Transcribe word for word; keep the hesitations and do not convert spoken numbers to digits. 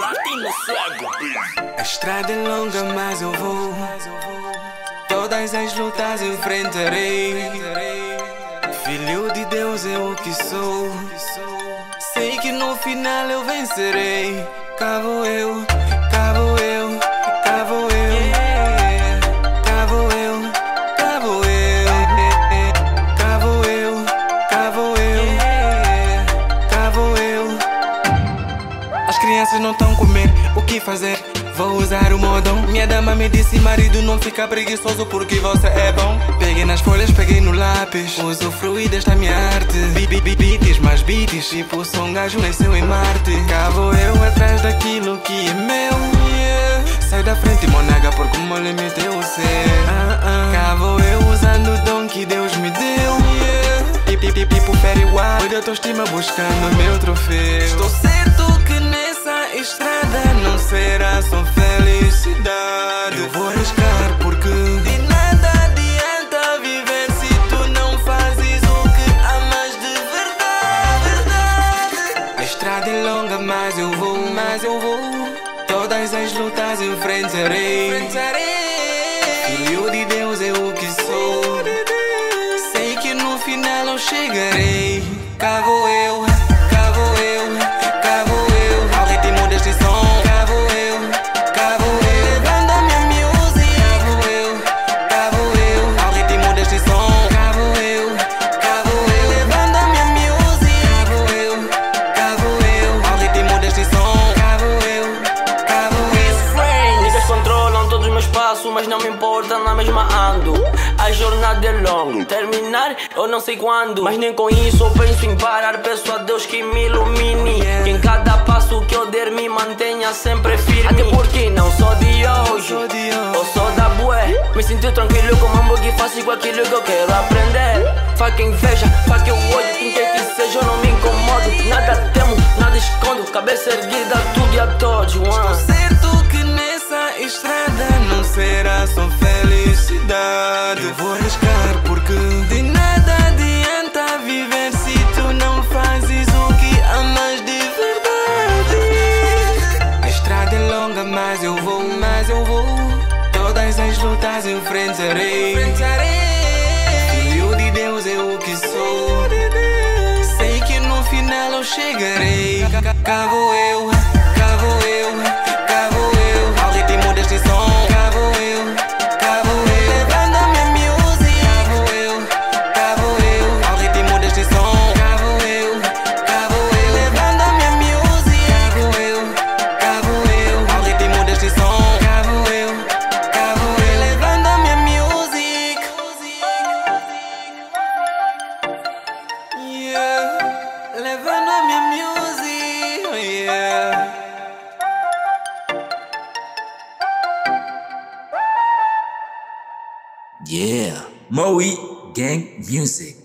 Latino cego. A estrada é longa, mas eu vou. Todas as lutas enfrentarei. Filho de Deus é o que sou. Sei que no final eu vencerei. Cá vou eu, cá vou eu, cá vou eu. Cá vou eu, cá vou eu. Cá vou eu, cá vou eu. Cá vou eu. As crianças não estão comer, o que fazer? Vou usar o modão. Minha dama me disse, marido, não fica preguiçoso porque você é bom. Peguei nas folhas, peguei no lápis, usufruí desta minha arte. Bi, bi, bi, beats, mais beats, tipo sou um gajo nasceu em Marte. Cá vou eu atrás daquilo que é meu, yeah. Sai da frente, monaga, porque o meu limite é o ser. uh, uh. Cá vou eu usando o dom que Deus me deu, yeah. Pipi, pipi, pipo, igual. Foi de autoestima buscando meu troféu. Estou certo que nessa estrada não será só felicidade. Eu vou arriscar porque de nada adianta viver se tu não fazes o que amas de verdade, verdade. A estrada é longa, mas eu vou, mas eu vou. Todas as lutas enfrentarei, enfrentarei. Filho de Deus é o que sou. Sei que no final eu chegarei. Cá vou eu, cá vou eu, cá vou eu. Ao ritmo deste som. Cá vou eu, cá vou eu. Levando a minha music. Cá vou eu, cá vou eu. Ao ritmo deste som. Cá vou eu, cá vou eu. Levando a minha music. Cá vou eu, cá vou eu. Ao ritmo deste som. Cá vou eu, cá vou eu. Niggas controlam todos os meus passos, mas não me importa, na mesma ando. A jornada é longa, terminar eu não sei quando, mas nem com isso eu penso em parar. Peço a Deus que me ilumine, que em cada passo que eu der me mantenha sempre firme. Até porque não sou de hoje, eu sou da bué. Me sinto tranquilo com o mambo que faço com aquilo que eu quero aprender. Faca inveja, faca eu olho, quem quer que seja eu não me incomodo. Nada temo, nada escondo, cabeça erguida, tudo e a todos. Estou certo que nessa estrada não será só felicidade. Eu vou arriscar porque de nada adianta viver se tu não fazes o que amas de verdade. A estrada é longa, mas eu vou, mas eu vou. Todas as lutas enfrentarei, enfrentarei. Filho de Deus é o que sou. Sei que no final eu chegarei. Cá vou eu, cá vou eu, cá vou eu. Ao ritmo deste som. Cá vou eu, cá vou eu. Levando a minha music. Cá vou eu, cá vou eu. Ao ritmo deste som. Cá vou eu, cá vou eu. Levando a minha music. Cá vou eu, cá vou eu. Ao ritmo deste som. Cá vou eu, cá vou eu. Levando a minha music. Yeah. Levando a minha music. Yeah. Yeah, Moe Gang Music.